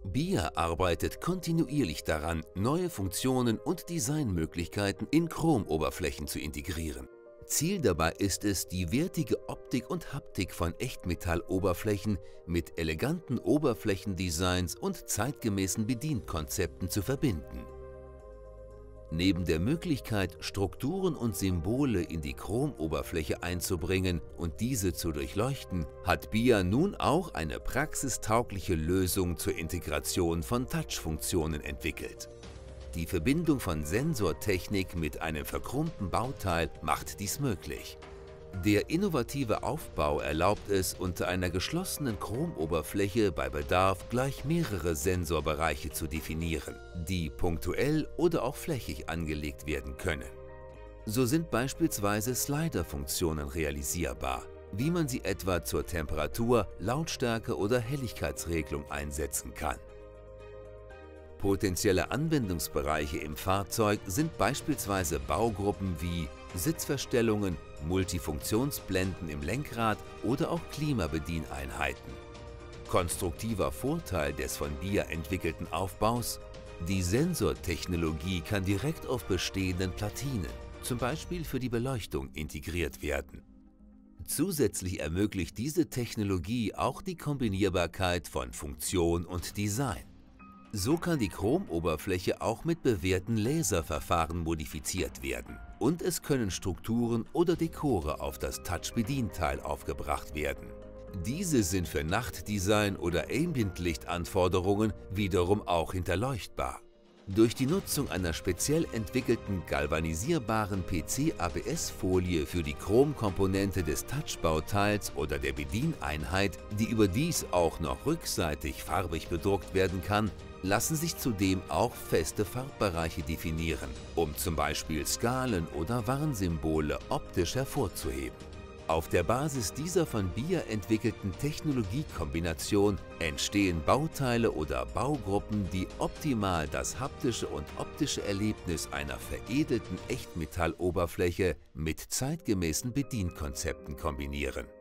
BIA arbeitet kontinuierlich daran, neue Funktionen und Designmöglichkeiten in Chromoberflächen zu integrieren. Ziel dabei ist es, die wertige Optik und Haptik von Echtmetalloberflächen mit eleganten Oberflächendesigns und zeitgemäßen Bedienkonzepten zu verbinden. Neben der Möglichkeit, Strukturen und Symbole in die Chromoberfläche einzubringen und diese zu durchleuchten, hat BIA nun auch eine praxistaugliche Lösung zur Integration von Touch-Funktionen entwickelt. Die Verbindung von Sensortechnik mit einem verchromten Bauteil macht dies möglich. Der innovative Aufbau erlaubt es, unter einer geschlossenen Chromoberfläche bei Bedarf gleich mehrere Sensorbereiche zu definieren, die punktuell oder auch flächig angelegt werden können. So sind beispielsweise Slider-Funktionen realisierbar, wie man sie etwa zur Temperatur-, Lautstärke- oder Helligkeitsregelung einsetzen kann. Potenzielle Anwendungsbereiche im Fahrzeug sind beispielsweise Baugruppen wie Sitzverstellungen, Multifunktionsblenden im Lenkrad oder auch Klimabedieneinheiten. Konstruktiver Vorteil des von BIA entwickelten Aufbaus: Die Sensortechnologie kann direkt auf bestehenden Platinen, zum Beispiel für die Beleuchtung, integriert werden. Zusätzlich ermöglicht diese Technologie auch die Kombinierbarkeit von Funktion und Design. So kann die Chromoberfläche auch mit bewährten Laserverfahren modifiziert werden und es können Strukturen oder Dekore auf das Touch-Bedienteil aufgebracht werden. Diese sind für Nachtdesign oder Ambient-Lichtanforderungen wiederum auch hinterleuchtbar. Durch die Nutzung einer speziell entwickelten galvanisierbaren PC-ABS-Folie für die Chromkomponente des Touch-Bauteils oder der Bedieneinheit, die überdies auch noch rückseitig farbig bedruckt werden kann, lassen sich zudem auch feste Farbbereiche definieren, um zum Beispiel Skalen oder Warnsymbole optisch hervorzuheben. Auf der Basis dieser von BIA entwickelten Technologiekombination entstehen Bauteile oder Baugruppen, die optimal das haptische und optische Erlebnis einer veredelten Echtmetalloberfläche mit zeitgemäßen Bedienkonzepten kombinieren.